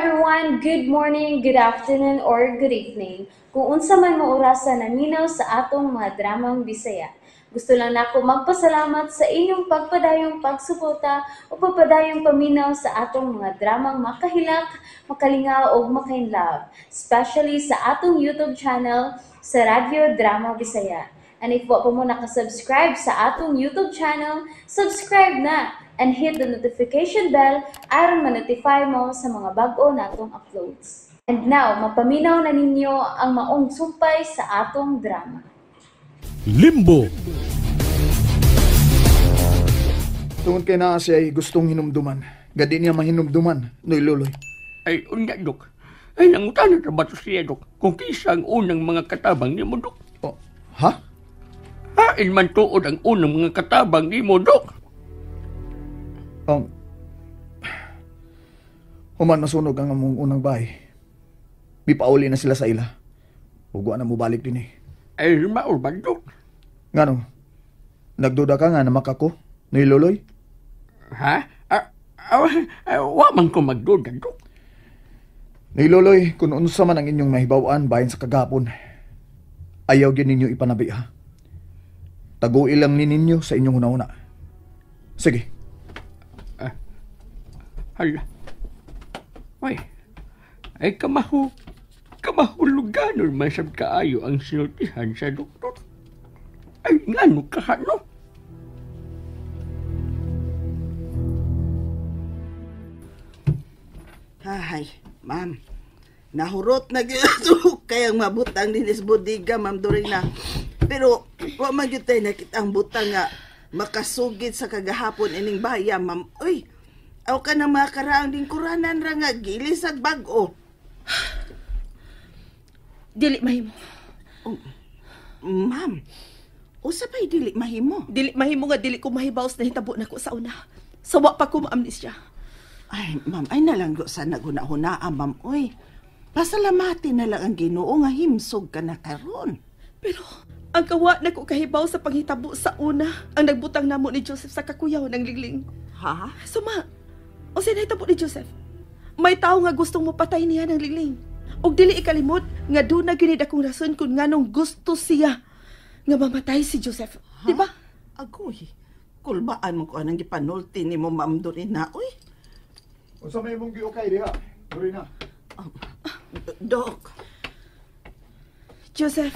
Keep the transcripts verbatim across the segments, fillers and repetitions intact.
everyone, good morning, good afternoon, or good evening. Kung unsa man mo orasan naminaw sa atong mga dramang Bisaya. Gusto lang nako magpasalamat sa inyong pagpadayong pagsuporta o pagpadayong paminaw sa atong mga dramang makahilak, makalingaw o makainlove, especially sa atong YouTube channel sa Radyo Drama Bisaya. And if wa pa mo nakasubscribe sa atong YouTube channel, subscribe na and hit the notification bell aron ma-notify mo sa mga bag-o natong uploads. And now, mapaminaw na ninyo ang maong sumpay sa atong drama. Limbo. Tungod kay naa siya ay gustong hinumduman. Gadi niya mahinumduman, Noy Luloy. Ay, unya, Dok. Ay, nangutan na ba ito siya, Dok? Kung kisa ang unang mga katabang ni mo, Dok. Oh, ha? Hain man tuod ang unang mga katabang ni mo, Dok. Um, human masunog ang among unang bahay. Mipauli na sila sa ila. Ugwa na mo balik din eh. Ay, maor ba, Dok? Ngano? Nagduda ka nga na makako, Noy Luloy? Ha? Ah, ah, ah, wa man ko magduda, Dok. Noy Luloy, kung unsa man ang inyong mahibawan bahin sa kagapon, ayaw din ninyo ipanabi ha. Taguil lang ni ninyo sa inyong una-una. Sige. Ah, hala. Ay, ay kamahu, kamahulugan or masab kaayo ang sinultihan sa doktor. Ay, ngano ka, no? Hay, ma'am. Nahurot na gyud kayang mabutang dinis bodiga, ma'am Dorina. Pero wa man gyud tay nakita ang butang nga makasugid sa kagahapon ining baya, ma'am. Uy, aw ka na mga karaang din kuranan ra nga gilisag bag-o. Dili mahimo. Oh, ma'am, usa pa'y dili mahimo? Dili mahimo nga dili ko mahibaws na hitabo nako sa una. Sawa pa ko ma-amnesya. Ay, ma'am, ay nalanggo sa naguna-hunaan, ma'am. Uy, pasalamatin na lang ang Ginoo nga himsog ka na karon. Pero ang kawa na ko kahibaw sa panghitabo sa una ang nagbutang namo ni Joseph sa kakuyaw ng ligling. Ha? Suma, o sinahitabo ni Joseph? May tao nga gustong mapatay niya ng ligling. Og dili ikalimot nga doon na ginid akong rason kung nganong gusto siya nga mamatay si Joseph. Ha? Di ba? Agoy, kulbaan mo ko anang gipanulti ni mo, ma'am Dorina. Uy, Unsa may mong giukay diha, Dorina? um, Dok. Joseph,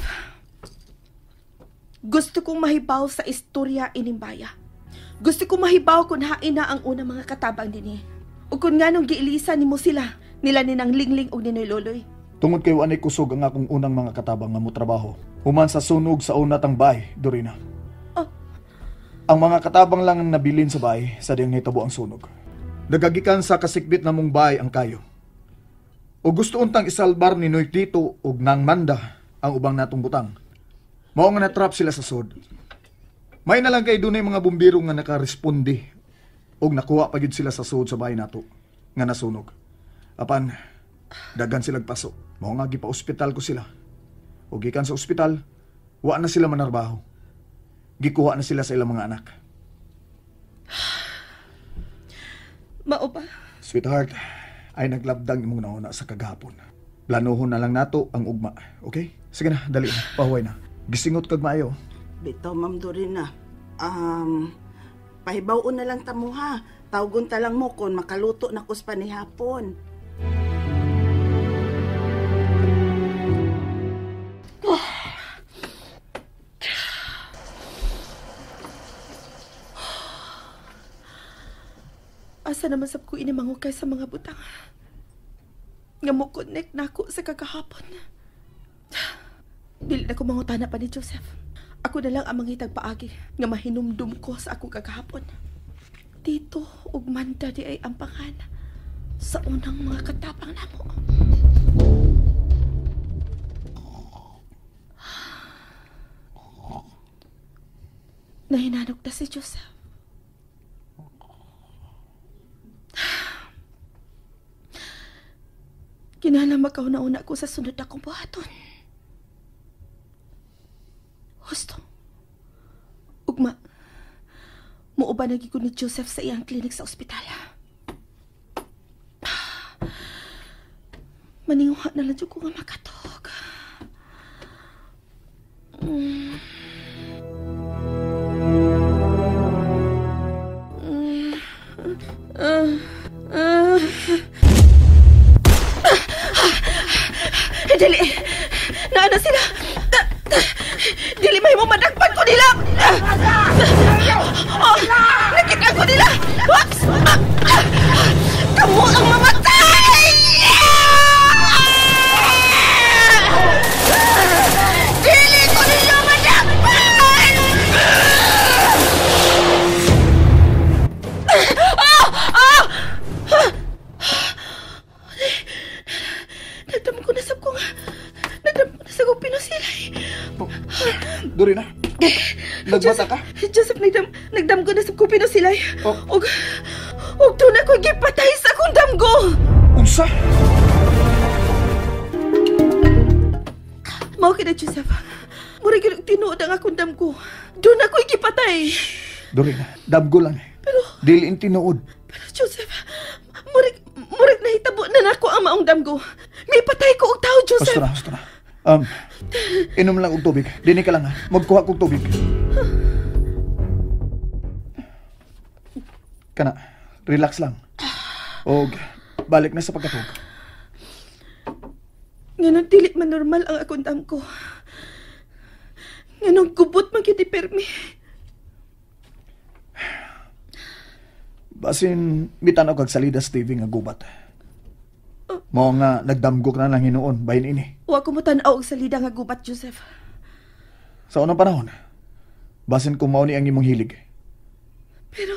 gusto kong mahibaw sa istorya inimbaya. Gusto kong mahibaw kung hain na ang unang mga katabang din eh. O kung nga nung giilisa ni mo sila, nila ni nang lingling o ninoy loloy. Tungod kay wanay kusog ang akong unang mga katabang nga mo trabaho. Human sa sunog sa unatang bay, Dorina. Oh. Ang mga katabang lang ang nabilin sa bay sa diyang hitabo ang sunog. Nagagikan sa kasikbit na mong bay ang kayo. O gusto untang isalbar ni Noy Tito o nang Manda ang ubang natong butang. Mao nga natrap sila sa sod. May na lang kay dunay mga bumbiro nga nakaresponde og nakuha pa gyud sila sa sod sa bahay nato nga nasunog. Apan dagan sila paso. Mao nga gipa-ospital ko sila. O gikan sa ospital, wa na sila manarbaho. Gikuha na sila sa ilang mga anak. Mao ba? Sweetheart, ay naglabdang imong nauna sa kagahapon. Planuhon na lang nato ang ugma, okay? Sige na, dali na, pahuway na. Gisingot kag maayo. Bitaw, ma'am Dorina. Um, pahibaw-on na lang tamo ha. Tawgon ta lang mo kung makaluto na kus pa ni hapon. Asa naman sab ko inimangukay sa mga butang. Nga mo connect na ako sa kagahapon. Dili na ko mangutana pa ni Joseph. Ako na lang ang mangitag paagi nga mahinumdum ko sa akong kagahapon. Tito ug Manda di ay ampangan sa unang mga katapang namo. Nahinanok na si Joseph. Kinala makauna-una ko sa sunod akong buhaton. Husto. Ugma, muuban na gigod ni Joseph sa iyang klinik sa ospital. Maninguha na lang dyan ko nga makatog. Mm. Mm. Uh, uh. Dili! Naana sila! Dili may mo madagpan ko nila! Oh, nakita ko nila! Kamu ang mamatay! Dili ko nila madagpan! Ah! Ah! Nagdam ko na sa kong... Nagdam ko na sa kong pinusilay. Oh, Dorina, nagbata ka? Joseph, nagdam, nagdam ko na sa kong pinusilay. Oh. Og... Og doon ako gipatay sa akong damgo. Unsa? Mao kita, Joseph. Murag yung tinuod ang akong damgo. Doon ako gipatay. Dorina, damgo lang. Pero... Dili in tinuod. Pero, Joseph, murag... Murag nahitabo na nako ang maong damgo. May patay ko og tao, Joseph. Husto na, husto na. Um, inom lang og tubig. Dini ka lang ha. Magkuha kong tubig. Kana, relax lang. Og balik na sa pagkatog. Nganong dili man normal ang akong damgo. Nganong gubot man gyud permi. Basin, bitan ako kag salida sa T V nga gubat. Mao nga nagdamgok na lang hinuon, bahin ini. Wa ko mo tan-aw og salida nga gubat, Joseph. Sa unang panahon, basin kung mao ni ang imong hilig. Pero...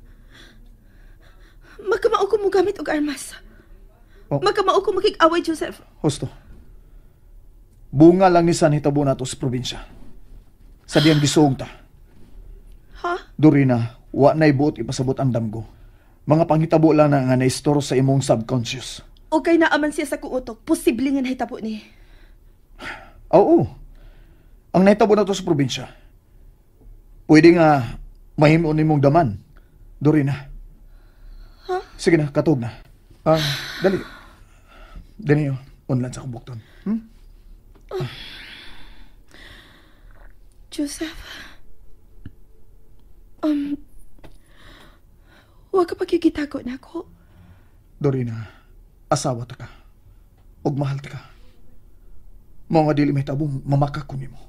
Magkamao ko mo gamit og armas. Oh. Magkamao ko makig-away, Joseph. Husto. Bunga lang ni San hitabo nato sa probinsya. Sa diyang gisuong ta. Ha? Dorina, wa na'y buot ipasabot ang damgo. Mga panghitabo lang na nga na-store sa imong subconscious. O kay naaman siya sa kuutok, posible nga nahitabo ni. Oo. Ang nahitabo na to sa probinsya. Pwede nga mahimo nimong daman. Dorina. Ha? Sige na, katog na. Ah, dali. Dali yun. Unlan sa kubukton. Hmm? Oh. Joseph. Um... Huwag ka pagkikitago na ako. Dorina, asawa ta ka. Og mahal ta ka. Mao nga dili may tabong mamaka ko nimo.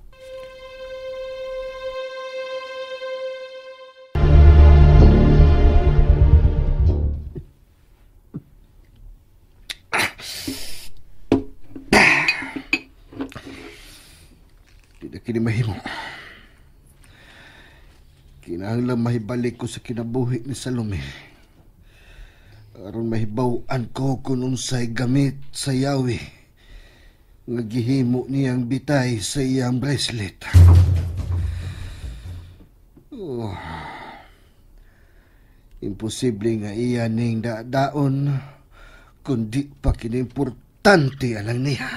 Di na kini mahimo. Kinahanglan mahibalik ko sa kinabuhi ni Salome. Aron mahibaw-an ko kung unsay gamit sa yawi nga gihimo niyang bitay sa iyang bracelet. Oh. Imposible nga iya ning daon kundi pa kini importante alang niya.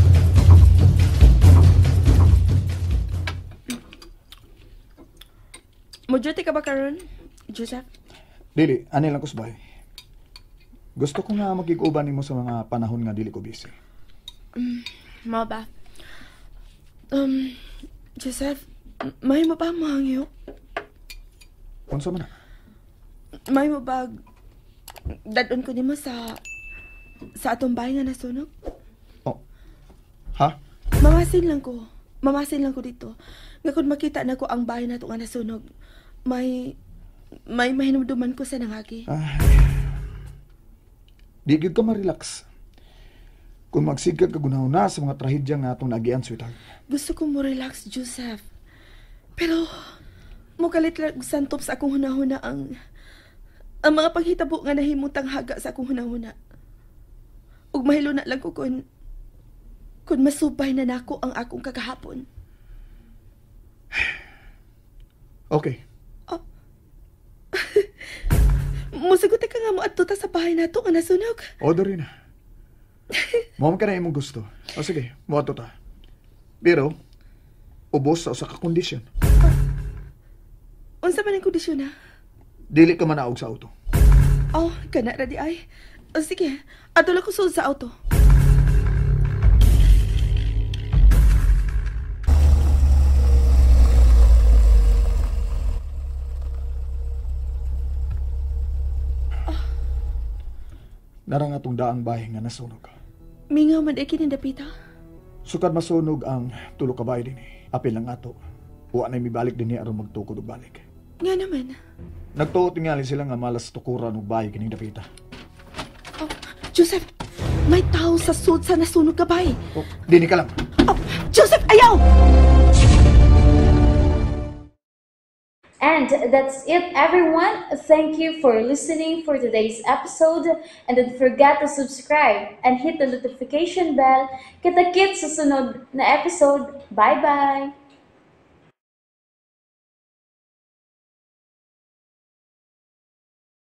Moduty ka ba karon, Joseph? Dili, ani lang ko subay. Gusto ko nga makikuban nimo sa mga panahon nga dili ko busy. Um, Mao ba? Um, Joseph, may mo ba mahangyo? Unsa man na? May mo ba dadon ko nimo sa sa atong bahay nga nasunog? Oh. Ha? Mamasin lang ko. Mamasin lang ko dito. Nga kung makita na ko ang bahay na ito nga nasunog, may may mahinumduman ko sa nangagi. Ay. Di gyud ka ma-relax. Kung magsigad ka gunahuna sa mga trahedya nga atong nagian, sweetheart. Gusto ko mo relax, Joseph. Pero, mukalit lang santop sa akong hunahuna ang ang mga paghitabo nga nahimutang haga sa akong hunahuna. Ug mahilo na lang ko kung kung masubay na nako ang akong kagahapon. Okay. Oh. Musugot ka nga mo adto ta sa bahay nato nga nasunog. O, Dorina. Mawam ka na imong gusto. O sige, mo ta. Pero, ubos sa usa ka kondisyon. Unsa man ang kondisyon na? Dili ka manaog sa auto. Oh, kana ra di ay. O sige, adto lang ko sulod sa auto. Narang atong daang bahay nga nasunog. Mingaw man ay kinindapita. Sukad masunog ang tulo ka bahay din eh. Apil lang ato. Wa na mibalik din niya aron magtukod og balik. Nga naman. Nagtuot tingali sila nga malas tukuran og bahay kining dapita. Oh, Joseph, may tao sa sud sa nasunog ka bay. Oh, dini ka lang. Oh, Joseph, ayaw! And that's it, everyone. Thank you for listening for today's episode. And don't forget to subscribe and hit the notification bell. Kita-kits sa sunod na episode. Bye-bye!